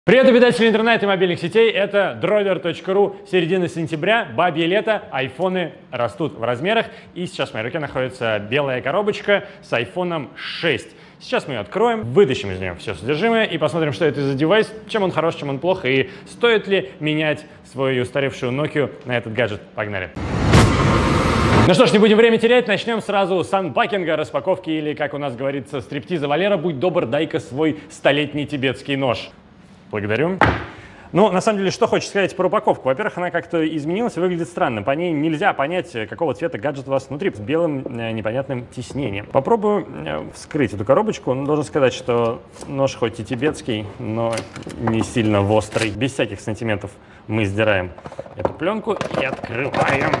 Привет, обитатели интернета и мобильных сетей, это droider.ru, середина сентября, бабье лето, айфоны растут в размерах, и сейчас в моей руке находится белая коробочка с айфоном 6. Сейчас мы ее откроем, вытащим из нее все содержимое и посмотрим, что это за девайс, чем он хорош, чем он плох, и стоит ли менять свою устаревшую Nokia на этот гаджет. Погнали! Ну что ж, не будем время терять, начнем сразу с анпакинга, распаковки или, как у нас говорится, стриптиза. Валера, будь добр, дай-ка свой столетний тибетский нож. Благодарю. Ну, на самом деле, что хочется сказать про упаковку. Во-первых, она как-то изменилась и выглядит странно. По ней нельзя понять, какого цвета гаджет у вас внутри, с белым непонятным тиснением. Попробую вскрыть эту коробочку. Ну, должен сказать, что нож хоть и тибетский, но не сильно острый. Без всяких сантиментов мы сдираем эту пленку и открываем.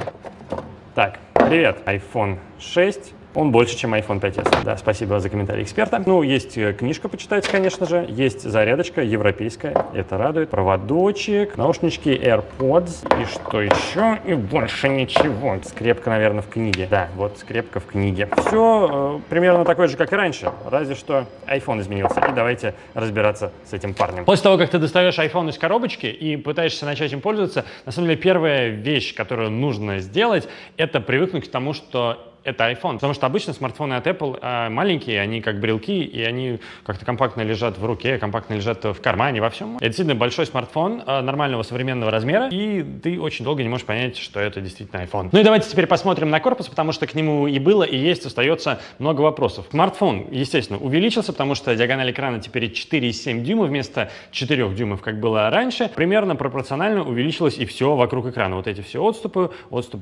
Так, привет, iPhone 6. Он больше, чем iPhone 5s. Да, спасибо за комментарий эксперта. Ну, есть книжка почитать, конечно же. Есть зарядочка европейская. Это радует. Проводочек, наушнички, AirPods. И что еще? И больше ничего. Скрепка, наверное, в книге. Да, вот скрепка в книге. Все примерно такое же, как и раньше. Разве что iPhone изменился. И давайте разбираться с этим парнем. После того, как ты достаешь iPhone из коробочки и пытаешься начать им пользоваться, на самом деле первая вещь, которую нужно сделать, это привыкнуть к тому, что это iPhone. Потому что обычно смартфоны от Apple маленькие, они как брелки, и они как-то компактно лежат в руке, компактно лежат в кармане, во всем. Это действительно большой смартфон нормального современного размера, и ты очень долго не можешь понять, что это действительно iPhone. Ну и давайте теперь посмотрим на корпус, потому что к нему и было, и есть, остается много вопросов. Смартфон, естественно, увеличился, потому что диагональ экрана теперь 4,7 дюйма вместо 4 дюймов, как было раньше. Примерно пропорционально увеличилось и все вокруг экрана. Вот эти все отступы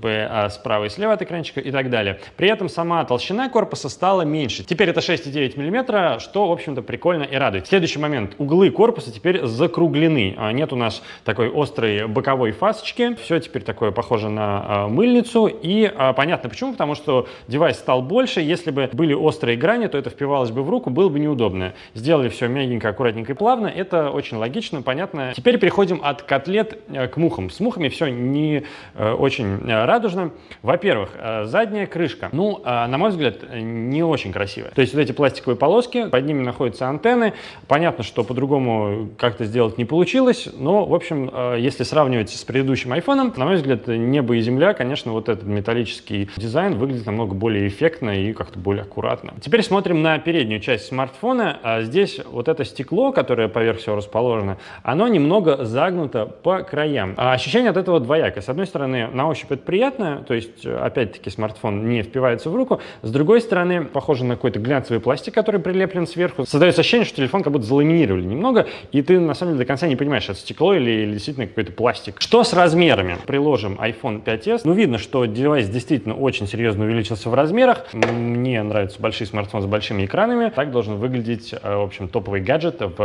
справа и слева от экранчика и так далее. При этом сама толщина корпуса стала меньше. Теперь это 6,9 мм, что, в общем-то, прикольно и радует. Следующий момент. Углы корпуса теперь закруглены. Нет у нас такой острой боковой фасочки. Все теперь такое похоже на мыльницу. И понятно почему, потому что девайс стал больше. Если бы были острые грани, то это впивалось бы в руку, было бы неудобно. Сделали все мягенько, аккуратненько и плавно. Это очень логично, понятно. Теперь переходим от котлет к мухам. С мухами все не очень радужно. Во-первых, задняя крышка. Ну, на мой взгляд, не очень красивая. То есть вот эти пластиковые полоски, под ними находятся антенны. Понятно, что по-другому как-то сделать не получилось, но, в общем, если сравнивать с предыдущим айфоном, на мой взгляд, небо и земля, конечно, вот этот металлический дизайн выглядит намного более эффектно и как-то более аккуратно. Теперь смотрим на переднюю часть смартфона. Здесь вот это стекло, которое поверх всего расположено, оно немного загнуто по краям. Ощущение от этого двоякое. С одной стороны, на ощупь это приятно, то есть, опять-таки, смартфон не впивается в руку. С другой стороны, похоже на какой-то глянцевый пластик, который прилеплен сверху. Создается ощущение, что телефон как будто заламинировали немного, и ты на самом деле до конца не понимаешь, это стекло или действительно какой-то пластик. Что с размерами? Приложим iPhone 5s. Ну, видно, что девайс действительно очень серьезно увеличился в размерах. Мне нравятся большие смартфоны с большими экранами. Так должен выглядеть, в общем, топовый гаджет в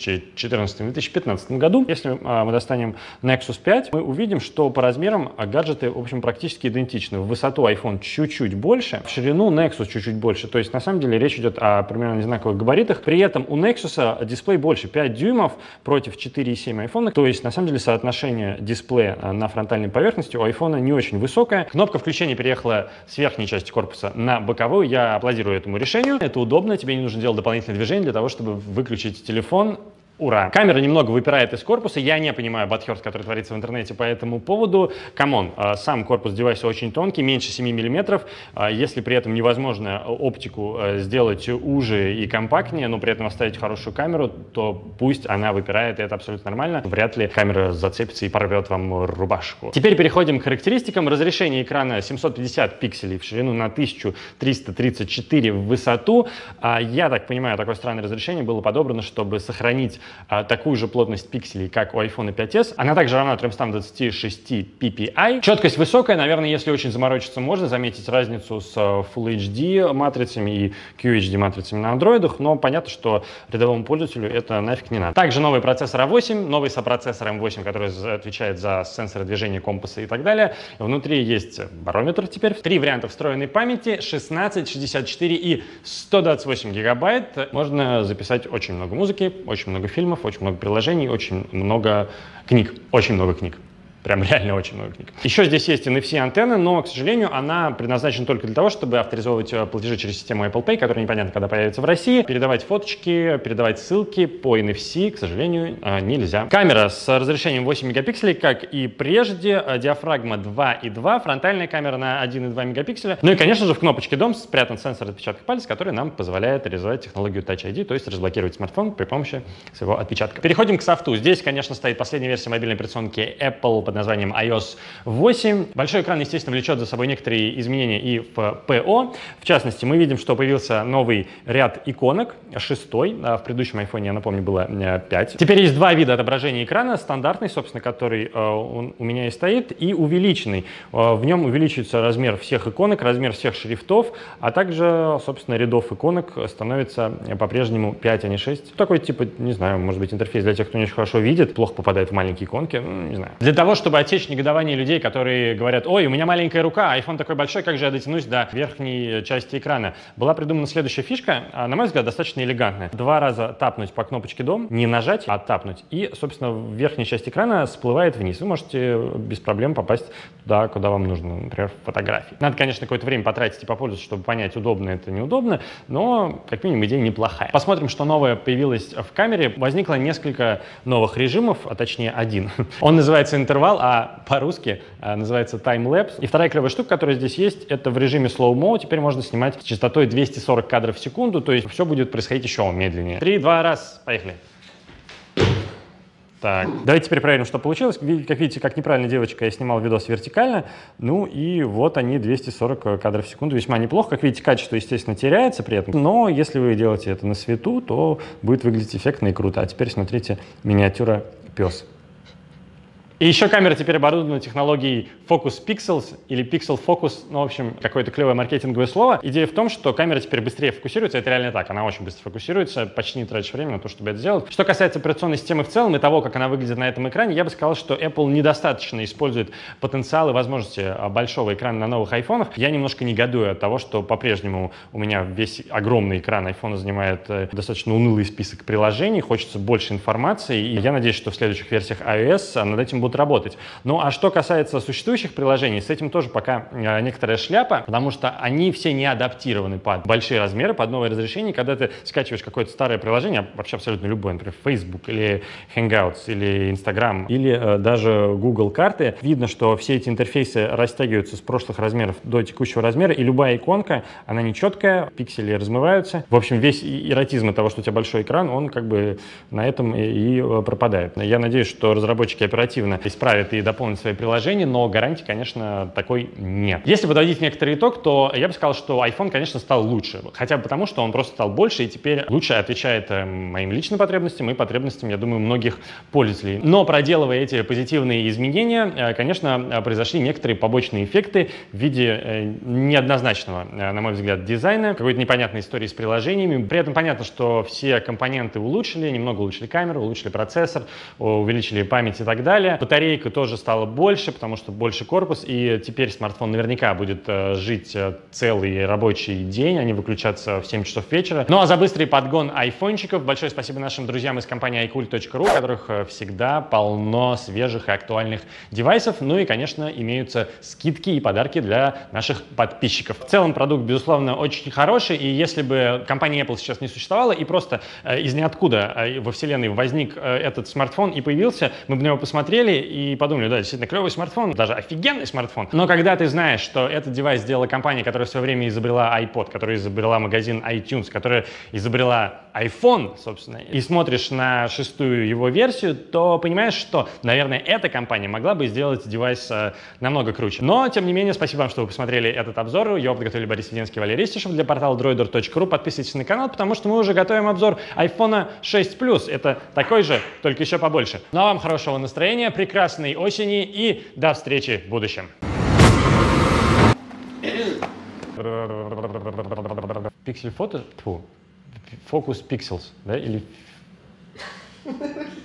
2014-2015 году. Если мы достанем Nexus 5, мы увидим, что по размерам гаджеты, в общем, практически идентичны. В высоту iPhone чуть-чуть больше, в ширину Nexus чуть-чуть больше. То есть, на самом деле, речь идет о примерно одинаковых габаритах. При этом у Nexus дисплей больше, 5 дюймов против 4,7 iPhone. То есть, на самом деле, соотношение дисплея на фронтальной поверхности у iPhone не очень высокое. Кнопка включения переехала с верхней части корпуса на боковую. Я аплодирую этому решению. Это удобно, тебе не нужно делать дополнительное движение для того, чтобы выключить телефон. Ура! Камера немного выпирает из корпуса. Я не понимаю бадхёрст, который творится в интернете по этому поводу. Камон, сам корпус девайса очень тонкий, меньше 7 мм. Если при этом невозможно оптику сделать уже и компактнее, но при этом оставить хорошую камеру, то пусть она выпирает, и это абсолютно нормально. Вряд ли камера зацепится и порвет вам рубашку. Теперь переходим к характеристикам. Разрешение экрана 750 пикселей в ширину на 1334 в высоту. Я так понимаю, такое странное разрешение было подобрано, чтобы сохранить такую же плотность пикселей, как у iPhone 5s. Она также равна 326 ppi. Четкость высокая. Наверное, если очень заморочиться, можно заметить разницу с Full HD матрицами и QHD матрицами на андроидах, но понятно, что рядовому пользователю это нафиг не надо. Также новый процессор A8, новый сопроцессор M8, который отвечает за сенсоры движения, компаса и так далее. Внутри есть барометр теперь. 3 варианта встроенной памяти, 16, 64 и 128 гигабайт. Можно записать очень много музыки, очень много фильмов, очень много приложений, очень много книг. Очень много книг. Прям реально очень много книг. Еще здесь есть NFC-антенна, но, к сожалению, она предназначена только для того, чтобы авторизовывать платежи через систему Apple Pay, которая непонятно, когда появится в России, передавать фоточки, передавать ссылки по NFC, к сожалению, нельзя. Камера с разрешением 8 мегапикселей, как и прежде, диафрагма 2,2, фронтальная камера на 1,2 мегапикселя. Ну и, конечно же, в кнопочке DOM спрятан сенсор отпечатков пальца, который нам позволяет реализовать технологию Touch ID, то есть разблокировать смартфон при помощи своего отпечатка. Переходим к софту. Здесь, конечно, стоит последняя версия мобильной операционки Apple под названием iOS 8. Большой экран, естественно, влечет за собой некоторые изменения и в ПО. В частности, мы видим, что появился новый ряд иконок, 6-й. В предыдущем iPhone, я напомню, было 5. Теперь есть два вида отображения экрана. Стандартный, собственно, который у меня и стоит, и увеличенный. В нем увеличивается размер всех иконок, размер всех шрифтов, а также, собственно, рядов иконок становится по-прежнему 5, а не 6. Такой, типа, не знаю, может быть, интерфейс для тех, кто не очень хорошо видит, плохо попадает в маленькие иконки, не знаю. Для того, чтобы отсечь негодование людей, которые говорят: ой, у меня маленькая рука, а iPhone такой большой, как же я дотянусь до верхней части экрана, была придумана следующая фишка, на мой взгляд, достаточно элегантная. 2 раза тапнуть по кнопочке DOM, не нажать, а тапнуть, и, собственно, верхняя часть экрана всплывает вниз. Вы можете без проблем попасть туда, куда вам нужно, например, в фотографии. Надо, конечно, какое-то время потратить и попользоваться, чтобы понять, удобно это, неудобно, но, как минимум, идея неплохая. Посмотрим, что новое появилось в камере. Возникло несколько новых режимов, а точнее один. Он называется интервал, а по-русски называется таймлэпс. И вторая клевая штука, которая здесь есть, это в режиме slow-mo. Теперь можно снимать с частотой 240 кадров в секунду, то есть все будет происходить еще медленнее. 3, 2, раз, поехали. Так, давайте теперь проверим, что получилось. Как видите, как неправильно девочка, я снимал видос вертикально. Ну и вот они, 240 кадров в секунду. Весьма неплохо. Как видите, качество, естественно, теряется при этом. Но если вы делаете это на свету, то будет выглядеть эффектно и круто. А теперь смотрите, миниатюра пес. И еще камера теперь оборудована технологией Focus Pixels или Pixel Focus, ну, в общем, какое-то клевое маркетинговое слово. Идея в том, что камера теперь быстрее фокусируется, это реально так, она очень быстро фокусируется, почти не тратишь время на то, чтобы это сделать. Что касается операционной системы в целом и того, как она выглядит на этом экране, я бы сказал, что Apple недостаточно использует потенциал и возможности большого экрана на новых айфонах. Я немножко негодую от того, что по-прежнему у меня весь огромный экран айфона занимает достаточно унылый список приложений, хочется больше информации, и я надеюсь, что в следующих версиях iOS над этим будут работать. Ну а что касается существующих приложений, с этим тоже пока некоторая шляпа, потому что они все не адаптированы под большие размеры, под новое разрешение. Когда ты скачиваешь какое-то старое приложение, вообще абсолютно любое, например, Facebook или Hangouts или Instagram или даже Google карты, видно, что все эти интерфейсы растягиваются с прошлых размеров до текущего размера, и любая иконка, она нечеткая, пиксели размываются. В общем, весь эротизм того, что у тебя большой экран, он как бы на этом и пропадает. Я надеюсь, что разработчики оперативно исправят и дополнят свои приложения, но гарантии, конечно, такой нет. Если подводить некоторый итог, то я бы сказал, что iPhone, конечно, стал лучше. Хотя бы потому, что он просто стал больше и теперь лучше отвечает моим личным потребностям и потребностям, я думаю, многих пользователей. Но проделывая эти позитивные изменения, конечно, произошли некоторые побочные эффекты в виде неоднозначного, на мой взгляд, дизайна, какой-то непонятной истории с приложениями. При этом понятно, что все компоненты улучшили, немного улучшили камеру, улучшили процессор, увеличили память и так далее. Батарейка тоже стала больше, потому что больше корпус, и теперь смартфон наверняка будет жить целый рабочий день, а не выключаться в 7 часов вечера. Ну а за быстрый подгон айфончиков большое спасибо нашим друзьям из компании iCool.ru, у которых всегда полно свежих и актуальных девайсов. Ну и, конечно, имеются скидки и подарки для наших подписчиков. В целом продукт, безусловно, очень хороший, и если бы компания Apple сейчас не существовала, и просто из ниоткуда во вселенной возник этот смартфон и появился, мы бы на него посмотрели и подумали, да, действительно клевый смартфон, даже офигенный смартфон. Но когда ты знаешь, что этот девайс сделала компания, которая в свое время изобрела iPod, которая изобрела магазин iTunes, которая изобрела iPhone, собственно, и смотришь на 6-ю его версию, то понимаешь, что, наверное, эта компания могла бы сделать девайс намного круче. Но, тем не менее, спасибо вам, что вы посмотрели этот обзор. Его подготовили Борис Веденский и Валерий Стишев для портала droider.ru. Подписывайтесь на канал, потому что мы уже готовим обзор iPhone 6 Plus. Это такой же, только еще побольше. Ну а вам хорошего настроения, прекрасной осени и до встречи в будущем. Пиксель фото? Фокус Pixels, да? Или